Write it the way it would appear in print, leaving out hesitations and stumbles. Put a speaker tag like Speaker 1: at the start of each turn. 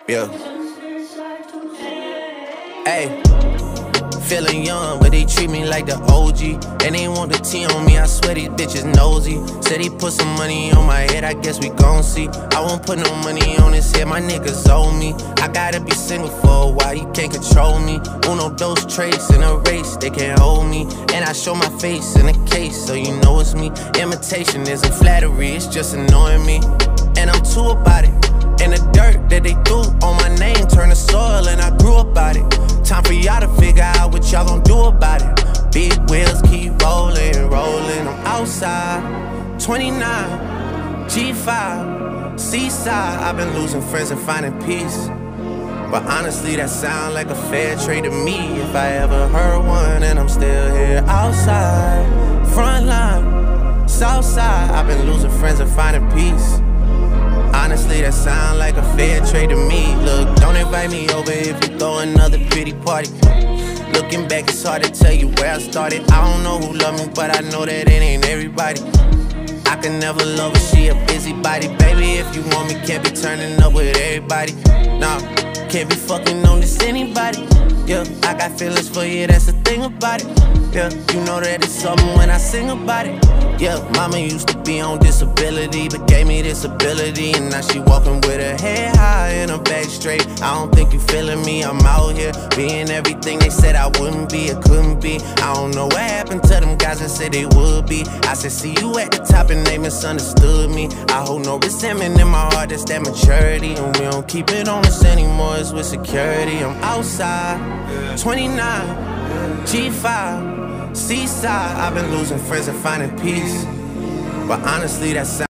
Speaker 1: Yeah. Hey. Feeling young, but they treat me like the OG. And they want the T on me, I swear these bitches nosy. Said he put some money on my head, I guess we gon' see. I won't put no money on his head, my niggas owe me. I gotta be single for a while, you can't control me. Uno, those traits in a race, they can't hold me. And I show my face in a case, so you know it's me. Imitation isn't flattery, it's just annoying me. And I'm too about it. And the dirt that they threw on my name turned to soil, and I grew up out it. Time for y'all to figure out what y'all gon' do about it. Big wheels keep rolling, rolling. I'm outside, 29, G5, seaside. I've been losing friends and finding peace. But honestly, that sound like a fair trade to me. If I ever heard one, and I'm still here outside. Front line, south side. I've been losing friends and finding peace. Honestly, that sound like a fair trade to me. Look, don't invite me over if you throw another pity party. Looking back, it's hard to tell you where I started. I don't know who loved me, but I know that it ain't everybody. I can never love her, she a busybody. Baby, if you want me, can't be turning up with everybody. Nah, can't be fucking on this anybody. Yeah, I got feelings for you, that's the thing about it. Yeah, you know that it's something when I sing about it. Yeah, mama used to be on disability, but gave me this ability. And now she walking with her head high and her back straight. I don't think you feeling me, I'm out here being everything they said I wouldn't be or couldn't be. I don't know what happened to them guys that said they would be. I said see you at the top and they misunderstood me. I hold no resentment in my heart, that's that maturity. And we don't keep it on us anymore, it's with security. I'm outside, 29, G5, seaside. I've been losing friends and finding peace. But honestly, that sound